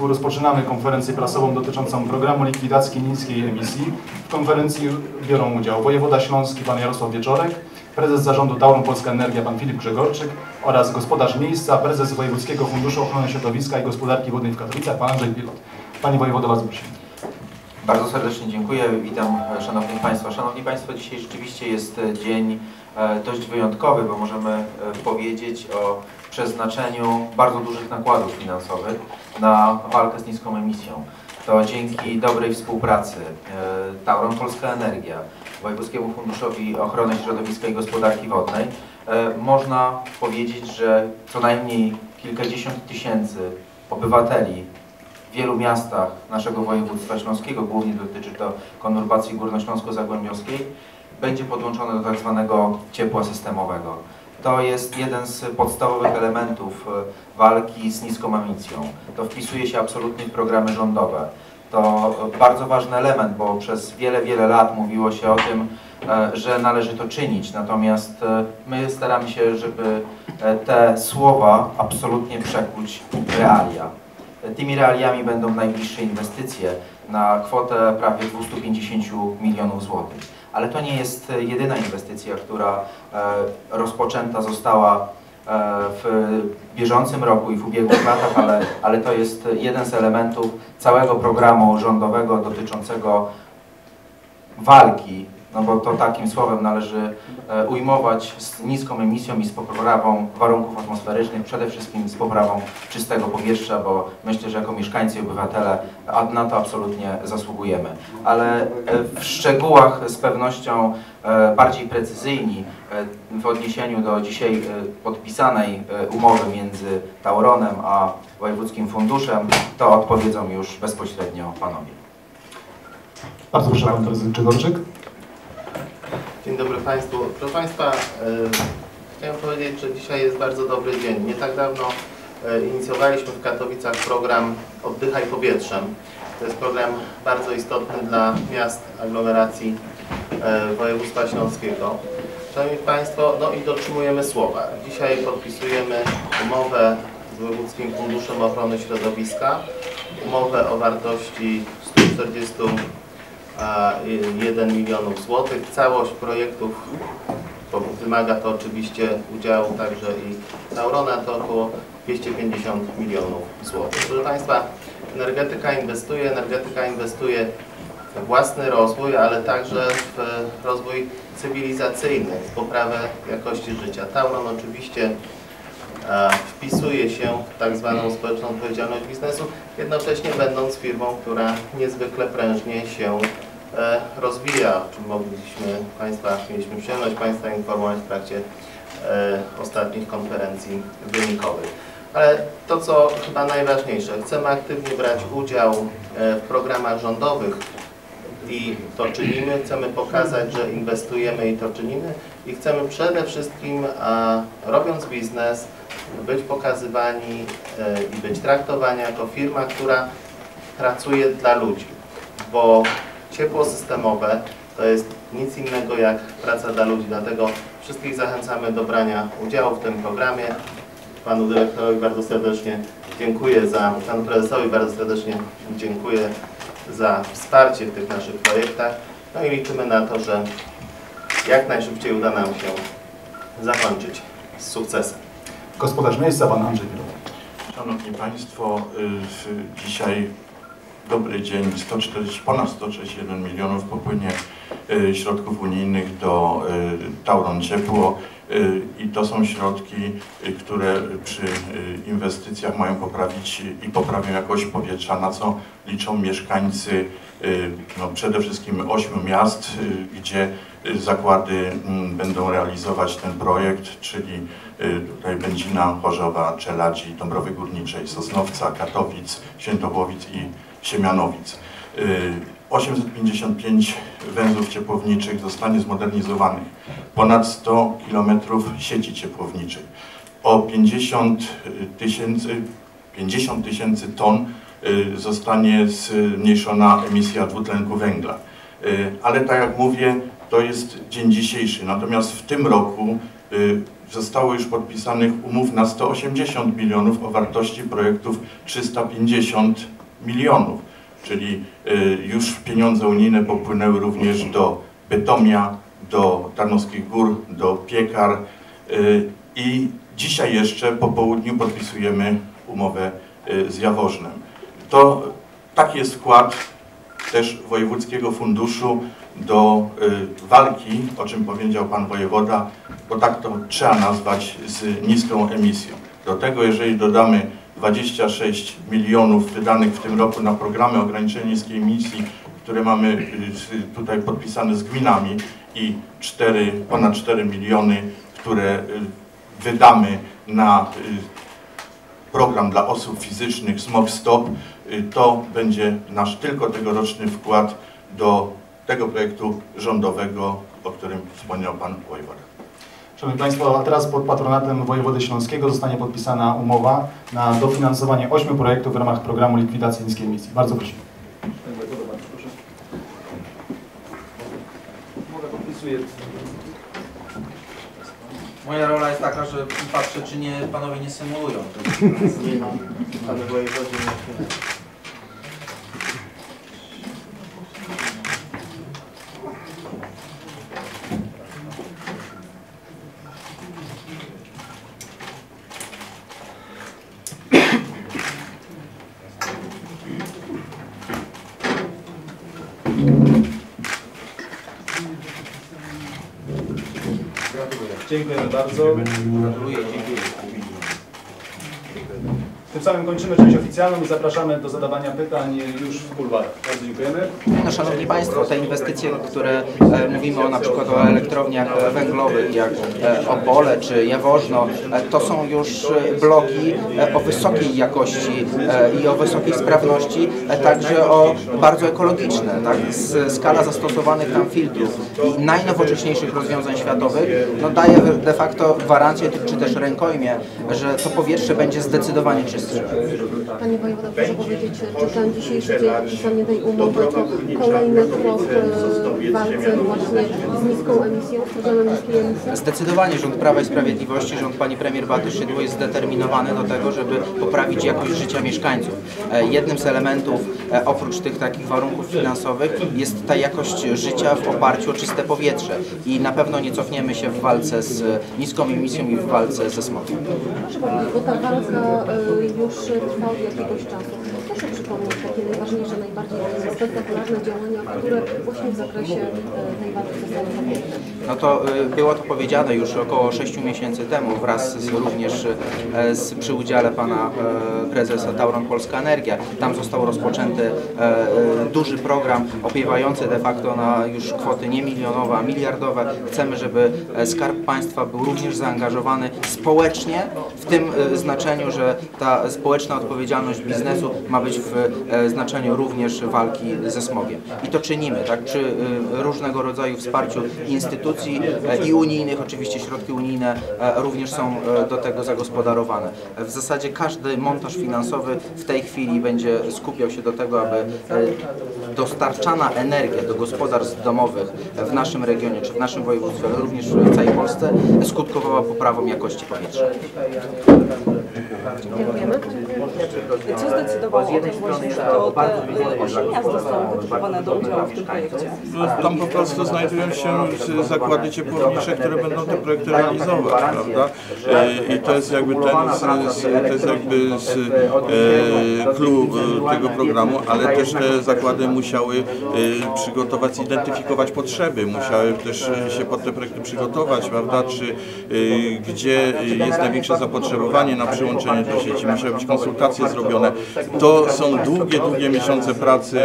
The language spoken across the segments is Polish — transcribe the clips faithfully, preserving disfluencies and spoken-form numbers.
rozpoczynamy konferencję prasową dotyczącą programu likwidacji niskiej emisji. W konferencji biorą udział wojewoda śląski pan Jarosław Wieczorek, prezes zarządu Tauron Polska Energia pan Filip Grzegorczyk oraz gospodarz miejsca, prezes Wojewódzkiego Funduszu Ochrony Środowiska i Gospodarki Wodnej w Katowicach pan Andrzej Pilot. Panie wojewodo, bardzo prosimy. Bardzo serdecznie dziękuję. Witam Szanowni Państwo. Szanowni Państwo, dzisiaj rzeczywiście jest dzień dość wyjątkowy, bo możemy powiedzieć o przeznaczeniu bardzo dużych nakładów finansowych na walkę z niską emisją. To dzięki dobrej współpracy Tauron Polska Energia, Wojewódzkiemu Funduszowi Ochrony Środowiska i Gospodarki Wodnej można powiedzieć, że co najmniej kilkadziesiąt tysięcy obywateli w wielu miastach naszego województwa śląskiego, głównie dotyczy to konurbacji górnośląsko-zagłębiowskiej, będzie podłączone do tak zwanego ciepła systemowego. To jest jeden z podstawowych elementów walki z niską emisją. To wpisuje się absolutnie w programy rządowe. To bardzo ważny element, bo przez wiele, wiele lat mówiło się o tym, że należy to czynić. Natomiast my staramy się, żeby te słowa absolutnie przekuć w realia. Tymi realiami będą najbliższe inwestycje na kwotę prawie dwieście pięćdziesiąt milionów złotych. Ale to nie jest jedyna inwestycja, która rozpoczęta została w bieżącym roku i w ubiegłych latach, ale, ale to jest jeden z elementów całego programu rządowego dotyczącego walki, no bo to takim słowem należy ujmować, z niską emisją i z poprawą warunków atmosferycznych, przede wszystkim z poprawą czystego powietrza, bo myślę, że jako mieszkańcy i obywatele na to absolutnie zasługujemy. Ale w szczegółach z pewnością bardziej precyzyjni w odniesieniu do dzisiaj podpisanej umowy między Tauronem a Wojewódzkim Funduszem, to odpowiedzą już bezpośrednio panowie. Bardzo proszę, pan prezes Grzegorczyk. Dzień dobry Państwu. Proszę Państwa, e, chciałem powiedzieć, że dzisiaj jest bardzo dobry dzień. Nie tak dawno e, inicjowaliśmy w Katowicach program Oddychaj powietrzem. To jest program bardzo istotny dla miast aglomeracji e, województwa śląskiego. Szanowni Państwo, no i dotrzymujemy słowa. Dzisiaj podpisujemy umowę z Wojewódzkim Funduszem Ochrony Środowiska, umowę o wartości stu czterdziestu jeden milionów złotych. Całość projektów, bo wymaga to oczywiście udziału także i Taurona, to około dwieście pięćdziesiąt milionów złotych. Proszę Państwa, energetyka inwestuje, energetyka inwestuje w własny rozwój, ale także w rozwój cywilizacyjny, w poprawę jakości życia. Tauron oczywiście wpisuje się w tak zwaną społeczną odpowiedzialność biznesu, jednocześnie będąc firmą, która niezwykle prężnie się e, rozwija, o czym mogliśmy Państwa, mieliśmy przyjemność Państwa informować w trakcie e, ostatnich konferencji wynikowych. Ale to, co chyba najważniejsze, chcemy aktywnie brać udział e, w programach rządowych i to czynimy, chcemy pokazać, że inwestujemy i to czynimy i chcemy przede wszystkim, a, robiąc biznes, być pokazywani e, i być traktowani jako firma, która pracuje dla ludzi, bo ciepło systemowe to jest nic innego jak praca dla ludzi, dlatego wszystkich zachęcamy do brania udziału w tym programie. Panu dyrektorowi bardzo serdecznie dziękuję za, panu prezesowi bardzo serdecznie dziękuję za wsparcie w tych naszych projektach, no i liczymy na to, że jak najszybciej uda nam się zakończyć z sukcesem. Gospodarz miejsca, pan Andrzej Pilot. Szanowni Państwo, dzisiaj dobry dzień, sto czterdzieści, ponad sto czterdzieści jeden milionów popłynie środków unijnych do Tauron Ciepło i to są środki, które przy inwestycjach mają poprawić i poprawią jakość powietrza, na co liczą mieszkańcy no, przede wszystkim ośmiu miast, gdzie zakłady będą realizować ten projekt, czyli tutaj Będzina, Chorzowa, Czeladzi, Dąbrowy Górniczej, Sosnowca, Katowic, Świętochłowic i Siemianowic. osiemset pięćdziesiąt pięć węzłów ciepłowniczych zostanie zmodernizowanych, ponad sto kilometrów sieci ciepłowniczej, o pięćdziesiąt tysięcy ton zostanie zmniejszona emisja dwutlenku węgla. Ale tak jak mówię, to jest dzień dzisiejszy, natomiast w tym roku zostało już podpisanych umów na sto osiemdziesiąt milionów o wartości projektów trzysta pięćdziesiąt milionów, czyli już pieniądze unijne popłynęły również do Bytomia, do Tarnowskich Gór, do Piekar i dzisiaj jeszcze po południu podpisujemy umowę z Jaworznem. To taki jest wkład też Wojewódzkiego Funduszu do walki, o czym powiedział Pan Wojewoda, bo tak to trzeba nazwać, z niską emisją. Do tego, jeżeli dodamy dwadzieścia sześć milionów wydanych w tym roku na programy ograniczenia niskiej emisji, które mamy tutaj podpisane z gminami i cztery, ponad cztery miliony, które wydamy na program dla osób fizycznych Smog Stop, to będzie nasz tylko tegoroczny wkład do tego projektu rządowego, o którym wspomniał Pan Wojewoda. Szanowni Państwo, a teraz pod patronatem wojewody śląskiego zostanie podpisana umowa na dofinansowanie ośmiu projektów w ramach programu likwidacji niskiej emisji. Bardzo prosimy. Moja rola jest taka, że patrzę, czy nie panowie nie symulują. Nie ma, ale wojewodzie nie. Dziękujemy bardzo. Gratuluję, dziękuję. Tym samym kończymy część oficjalną i zapraszamy do zadawania pytań już w kuluarach. Bardzo dziękujemy. No, Szanowni Państwo, te inwestycje, które e, mówimy o, na przykład o elektrowniach węglowych jak e, Opole czy Jaworzno, e, to są już bloki e, o wysokiej jakości e, i o wysokiej sprawności, e, także o bardzo ekologiczne. Tak? Z, skala zastosowanych tam filtrów i najnowocześniejszych rozwiązań światowych no, daje de facto gwarancję czy też rękojmię, że to powietrze będzie zdecydowanie czystsze. Panie Wojewodo, proszę powiedzieć, czy ten dzisiejszy dzień podpisanie tej umowy to kolejny krok w walce właśnie z niską emisją, z programem niskiej emisji? Zdecydowanie rząd Prawa i Sprawiedliwości, rząd pani premier Beaty Szydło jest zdeterminowany do tego, żeby poprawić jakość życia mieszkańców. Jednym z elementów, oprócz tych takich warunków finansowych, jest ta jakość życia w oparciu o czyste powietrze i na pewno nie cofniemy się w walce z niską emisją i w walce ze smogiem. Proszę powiedzieć, bo ta walka już trwa od jakiegoś czasu. Proszę przypomnieć takie najważniejsze, najbardziej spektakularne działania, które właśnie w zakresie tej walki zostały podjęte. No to y, było to powiedziane już około sześciu miesięcy temu wraz z, również y, z, przy udziale pana y, prezesa Tauron Polska Energia. Tam został rozpoczęty y, y, duży program opiewający de facto na już kwoty nie milionowe, a miliardowe. Chcemy, żeby Skarb Państwa był również zaangażowany społecznie w tym y, znaczeniu, że ta społeczna odpowiedzialność biznesu ma być w y, znaczeniu również walki ze smogiem. I to czynimy, tak, przy y, różnego rodzaju wsparciu instytucji i unijnych, oczywiście środki unijne również są do tego zagospodarowane. W zasadzie każdy montaż finansowy w tej chwili będzie skupiał się do tego, aby dostarczana energia do gospodarstw domowych w naszym regionie, czy w naszym województwie, ale również w całej Polsce skutkowała poprawą jakości powietrza. Dziękujemy. Co zdecydowało o tym właśnie, że to te osiem miast zostało wytypowane do udziału w tym projekcie? Tam po prostu znajdują się zakłady ciepłownicze, które będą te projekty realizować, prawda? I to jest jakby ten, z, z, to jest jakby z, e, clue tego programu, ale też te zakłady musiały e, przygotować, zidentyfikować potrzeby, musiały też się pod te projekty przygotować, prawda? Czy e, gdzie jest największe zapotrzebowanie na przyłączenie do sieci, musiały być konsultacje zrobione. To są długie, długie miesiące pracy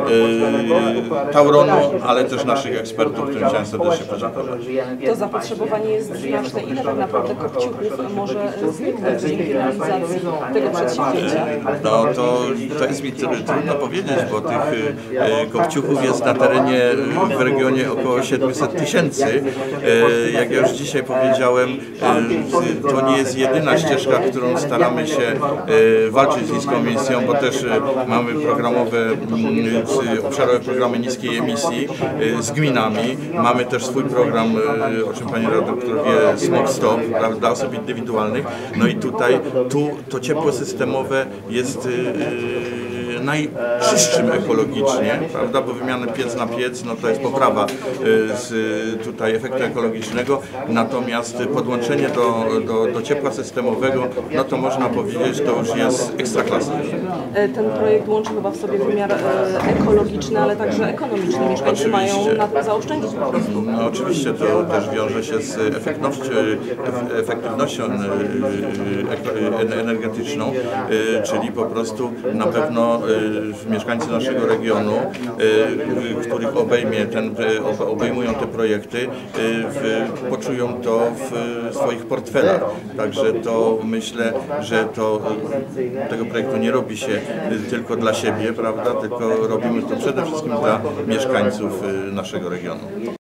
e, Tauronu, ale też naszych ekspertów, którym chciałem serdecznie podziękować. To zapotrzebowanie jest znaczne. Ile tak naprawdę kopciuchów może zniknąć dzięki realizacji tego przedsięwzięcia? No to, to jest mi trudno powiedzieć, bo tych e, kopciuchów jest na terenie w regionie około siedemset tysięcy. E, jak ja już dzisiaj powiedziałem, e, to nie jest jedyna ścieżka, którą staramy się e, walczyć z niską emisją, bo też mamy programowe, mm, obszarowe programy niskiej emisji y, z gminami. Mamy też swój program, y, o czym Pani redaktor wie, Smog Stop, dla, dla osób indywidualnych. No i tutaj tu to ciepło systemowe jest y, y, najczystszym ekologicznie, prawda, bo wymiana piec na piec, no to jest poprawa z tutaj efektu ekologicznego, natomiast podłączenie do, do, do ciepła systemowego, no to można powiedzieć, to już jest ekstraklasa. Ten projekt łączy chyba w sobie wymiar ekologiczny, ale także ekonomiczny. Mieszkańcy mają na tym zaoszczędzić po prostu. No oczywiście to też wiąże się z efektywnością, efektywnością energetyczną, czyli po prostu na pewno mieszkańcy naszego regionu, których obejmie ten, obejmują te projekty, poczują to w swoich portfelach. Także to myślę, że to tego projektu nie robi się tylko dla siebie, prawda, tylko robimy to przede wszystkim dla mieszkańców naszego regionu.